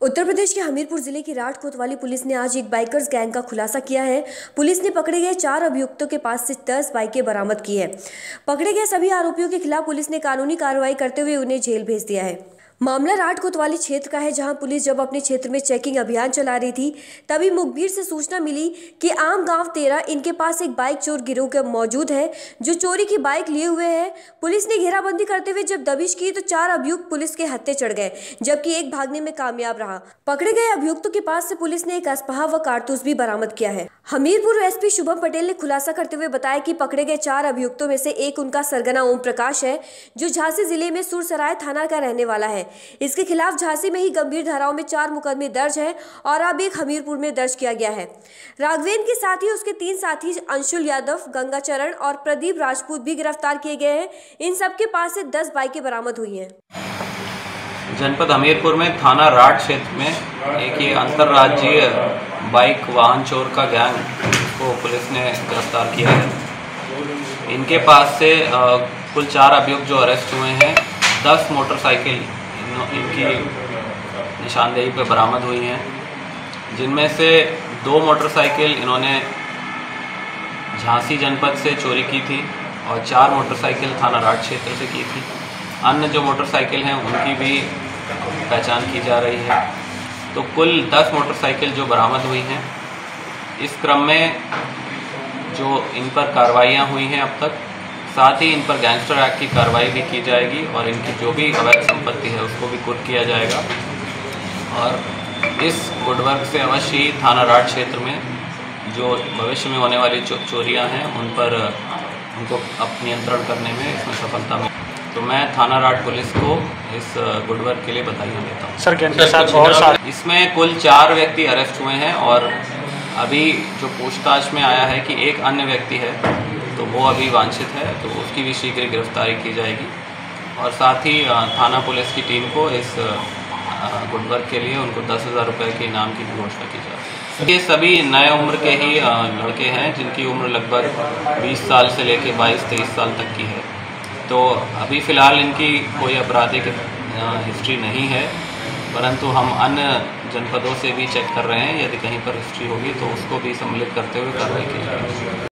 उत्तर प्रदेश के हमीरपुर जिले की राठ कोतवाली पुलिस ने आज एक बाइकर्स गैंग का खुलासा किया है। पुलिस ने पकड़े गए 4 अभियुक्तों के पास से 10 बाइकें बरामद की है। पकड़े गए सभी आरोपियों के खिलाफ पुलिस ने कानूनी कार्रवाई करते हुए उन्हें जेल भेज दिया है। मामला राठ कोतवाली क्षेत्र का है, जहां पुलिस जब अपने क्षेत्र में चेकिंग अभियान चला रही थी तभी मुखबिर से सूचना मिली कि आम गांव 13 इनके पास एक बाइक चोर गिरोह का मौजूद है जो चोरी की बाइक लिए हुए है। पुलिस ने घेराबंदी करते हुए जब दबिश की तो 4 अभियुक्त पुलिस के हत्थे चढ़ गए, जबकि एक भागने में कामयाब रहा। पकड़े गए अभियुक्तों के पास से पुलिस ने एक अस्पहा व कारतूस भी बरामद किया है। हमीरपुर एसपी शुभम पटेल ने खुलासा करते हुए बताया कि पकड़े गए 4 अभियुक्तों में से एक उनका सरगना ओम प्रकाश है, जो झांसी जिले में सुरसराय थाना का रहने वाला है। इसके खिलाफ झांसी में ही गंभीर धाराओं में 4 मुकदमे दर्ज हैं और अब एक हमीरपुर में दर्ज किया गया है। राघवेंद्र के साथ ही उसके 3 साथी अंशुल यादव, गंगाचरण और प्रदीप राजपूत भी गिरफ्तार किए गए हैं। इन सबके पास से 10 बाइकें बरामद हुई हैं। जनपद हमीरपुर में थाना राठ क्षेत्र में एक ये अंतर्राज्यीय बाइक वाहन चोर का गैंग को पुलिस ने गिरफ्तार किया है। इनके पास से कुल 4 अभियुक्त जो अरेस्ट हुए हैं, 10 मोटरसाइकिल इनकी निशानदेही पर बरामद हुई हैं, जिनमें से 2 मोटरसाइकिल इन्होंने झांसी जनपद से चोरी की थी और 4 मोटरसाइकिल थाना राठ क्षेत्र से की थी। अन्य जो मोटरसाइकिल हैं उनकी भी पहचान की जा रही है। तो कुल 10 मोटरसाइकिल जो बरामद हुई हैं। इस क्रम में जो इन पर कार्रवाइयाँ हुई हैं अब तक, साथ ही इन पर गैंगस्टर एक्ट की कार्रवाई भी की जाएगी और इनकी जो भी अवैध संपत्ति है उसको भी कुर्क किया जाएगा। और इस गुडवर्क से अवश्य ही थाना राठ क्षेत्र में जो भविष्य में होने वाली चोरियाँ हैं उन पर उनको नियंत्रण करने में इसमें सफलता मिली। तो मैं थाना राठ पुलिस को इस गुडवर्क के लिए बधाइयाँ देता हूँ। सर के साथ और साथ इसमें कुल 4 व्यक्ति अरेस्ट हुए हैं और अभी जो पूछताछ में आया है कि एक अन्य व्यक्ति है तो वो अभी वांछित है, तो उसकी भी शीघ्र गिरफ्तारी की जाएगी। और साथ ही थाना पुलिस की टीम को इस गुडवर्क के लिए उनको 10,000 रुपये के इनाम की घोषणा की जाती है। ये सभी नए उम्र के ही लड़के हैं, जिनकी उम्र लगभग 20 साल से लेकर 22-23 साल तक की है। तो अभी फ़िलहाल इनकी कोई आपराधिक हिस्ट्री नहीं है, परंतु हम अन्य जनपदों से भी चेक कर रहे हैं। यदि कहीं पर हिस्ट्री होगी तो उसको भी सम्मिलित करते हुए कार्रवाई की जाएगी।